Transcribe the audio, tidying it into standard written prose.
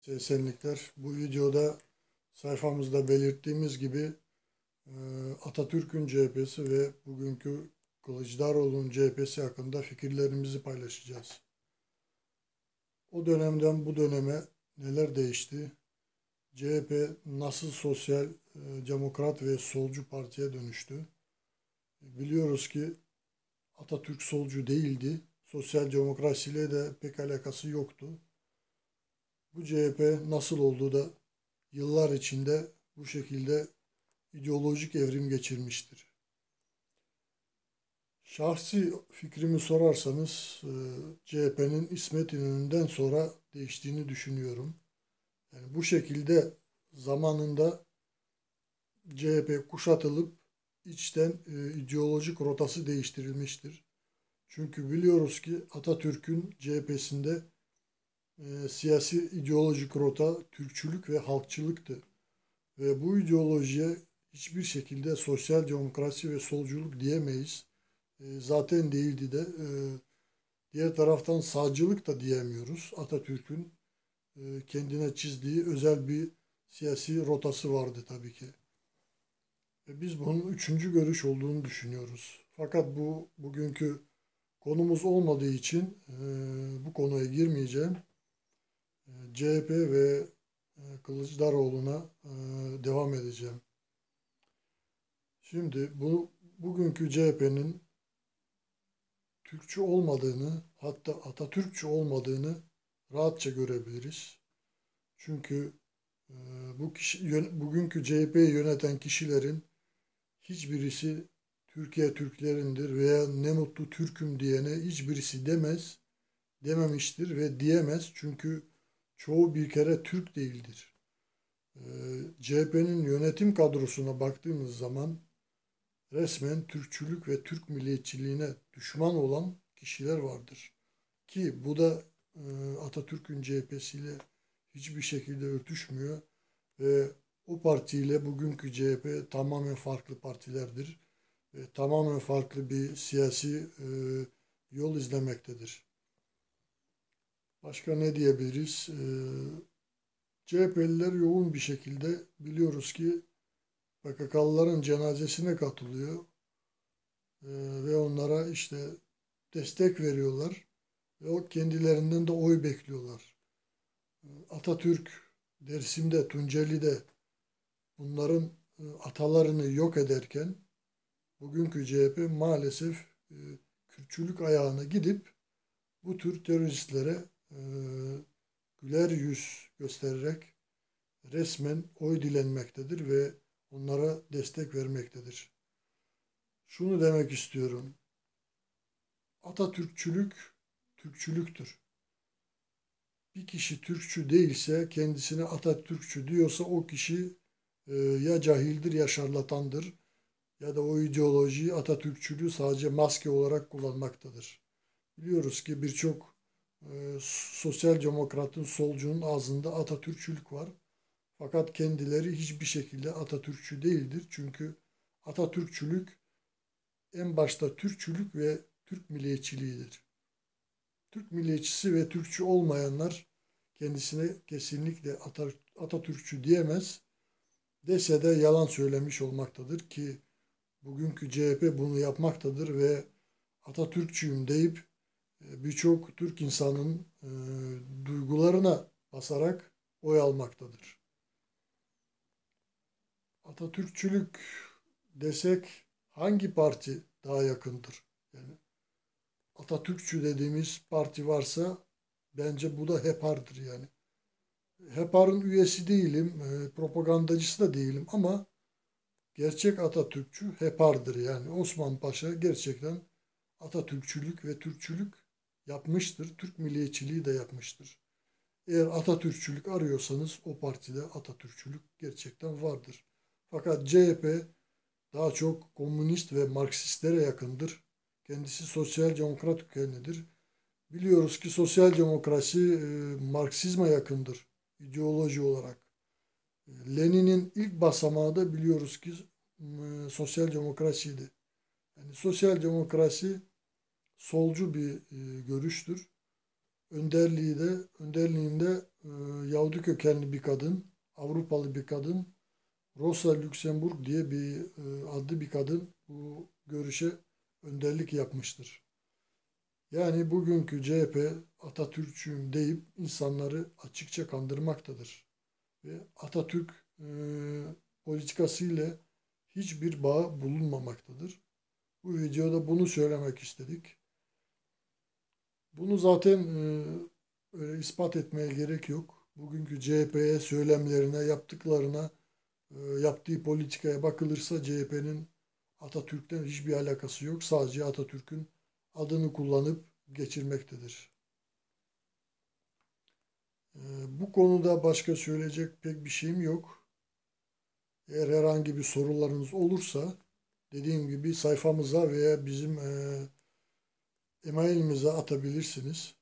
Esenlikler. Bu videoda sayfamızda belirttiğimiz gibi Atatürk'ün CHP'si ve bugünkü Kılıçdaroğlu'nun CHP'si hakkında fikirlerimizi paylaşacağız. O dönemden bu döneme neler değişti? CHP nasıl sosyal, demokrat ve solcu partiye dönüştü? Biliyoruz ki Atatürk solcu değildi. Sosyal demokrasiyle de pek alakası yoktu. Bu CHP nasıl oldu da yıllar içinde bu şekilde ideolojik evrim geçirmiştir? Şahsi fikrimi sorarsanız CHP'nin İsmet İnönü'nden sonra değiştiğini düşünüyorum. Yani bu şekilde zamanında CHP kuşatılıp içten ideolojik rotası değiştirilmiştir. Çünkü biliyoruz ki Atatürk'ün CHP'sinde siyasi ideolojik rota Türkçülük ve halkçılıktı. Ve bu ideolojiye hiçbir şekilde sosyal demokrasi ve solculuk diyemeyiz. Zaten değildi de. Diğer taraftan sağcılık da diyemiyoruz. Atatürk'ün kendine çizdiği özel bir siyasi rotası vardı tabii ki. Biz bunun üçüncü görüş olduğunu düşünüyoruz. Fakat bu bugünkü konumuz olmadığı için bu konuya girmeyeceğim. CHP ve Kılıçdaroğlu'na devam edeceğim. Şimdi bugünkü CHP'nin Türkçü olmadığını, hatta Atatürkçü olmadığını rahatça görebiliriz. Çünkü e, bugünkü CHP'yi yöneten kişilerin hiçbirisi Türkiye Türklerindir veya ne mutlu Türk'üm diyene hiçbirisi dememiştir ve diyemez. Çünkü çoğu bir kere Türk değildir. CHP'nin yönetim kadrosuna baktığımız zaman resmen Türkçülük ve Türk milliyetçiliğine düşman olan kişiler vardır. Ki bu da Atatürk'ün CHP'siyle hiçbir şekilde örtüşmüyor ve o partiyle bugünkü CHP tamamen farklı partilerdir. Ve tamamen farklı bir siyasi yol izlemektedir. Başka ne diyebiliriz? CHP'liler yoğun bir şekilde biliyoruz ki PKK'lıların cenazesine katılıyor. Ve onlara işte destek veriyorlar ve o kendilerinden de oy bekliyorlar. Atatürk Dersim'de, Tunceli'de bunların atalarını yok ederken bugünkü CHP maalesef Kürtçülük ayağına gidip bu tür teröristlere güler yüz göstererek resmen oy dilenmektedir ve onlara destek vermektedir. Şunu demek istiyorum. Atatürkçülük Türkçülüktür. Bir kişi Türkçü değilse, kendisine Atatürkçü diyorsa o kişi ya cahildir ya şarlatandır ya da o ideolojiyi Atatürkçülüğü sadece maske olarak kullanmaktadır. Biliyoruz ki birçok sosyal demokratın, solcunun ağzında Atatürkçülük var. Fakat kendileri hiçbir şekilde Atatürkçü değildir. Çünkü Atatürkçülük en başta Türkçülük ve Türk milliyetçiliğidir. Türk milliyetçisi ve Türkçü olmayanlar kendisine kesinlikle Atatürkçü diyemez. Dese de yalan söylemiş olmaktadır ki bugünkü CHP bunu yapmaktadır ve Atatürkçüyüm deyip birçok Türk insanın duygularına basarak oy almaktadır. Atatürkçülük desek hangi parti daha yakındır? Yani Atatürkçü dediğimiz parti varsa bence bu da HEPAR'dır yani. HEPAR'ın üyesi değilim, propagandacısı da değilim ama gerçek Atatürkçü HEPAR'dır yani. Osman Paşa gerçekten Atatürkçülük ve Türkçülük yapmıştır. Türk milliyetçiliği de yapmıştır. Eğer Atatürkçülük arıyorsanız o partide Atatürkçülük gerçekten vardır. Fakat CHP daha çok komünist ve Marksistlere yakındır. Kendisi sosyal demokrat kökenlidir. Biliyoruz ki sosyal demokrasi Marksizme yakındır ideoloji olarak. Lenin'in ilk basamağı da biliyoruz ki sosyal demokrasiydi. Yani sosyal demokrasi solcu bir görüştür. önderliğinde Yahudi kökenli bir kadın, Avrupalı bir kadın, Rosa Luxemburg diye adlı bir kadın bu görüşe önderlik yapmıştır. Yani bugünkü CHP Atatürkçüyüm deyip insanları açıkça kandırmaktadır. Ve Atatürk politikası ile hiçbir bağ bulunmamaktadır. Bu videoda bunu söylemek istedik. Bunu zaten öyle ispat etmeye gerek yok. Bugünkü CHP'ye söylemlerine, yaptıklarına, yaptığı politikaya bakılırsa CHP'nin Atatürk'ten hiçbir alakası yok. Sadece Atatürk'ün adını kullanıp geçirmektedir. Bu konuda başka söyleyecek pek bir şeyim yok. Eğer herhangi bir sorularınız olursa dediğim gibi sayfamıza veya bizim e-mailimize atabilirsiniz.